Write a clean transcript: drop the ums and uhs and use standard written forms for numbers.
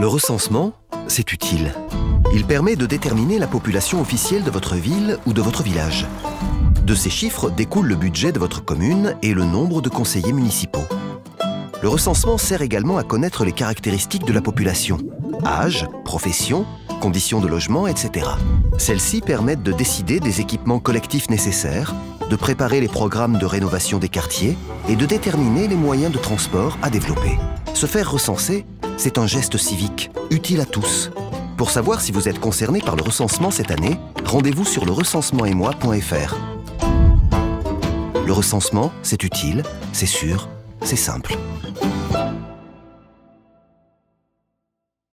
Le recensement, c'est utile. Il permet de déterminer la population officielle de votre ville ou de votre village. De ces chiffres découle le budget de votre commune et le nombre de conseillers municipaux. Le recensement sert également à connaître les caractéristiques de la population. Âge, profession, conditions de logement, etc. Celles-ci permettent de décider des équipements collectifs nécessaires, de préparer les programmes de rénovation des quartiers et de déterminer les moyens de transport à développer. Se faire recenser, c'est un geste civique, utile à tous. Pour savoir si vous êtes concerné par le recensement cette année, rendez-vous sur lerecensementetmoi.fr. Le recensement, c'est utile, c'est sûr, c'est simple.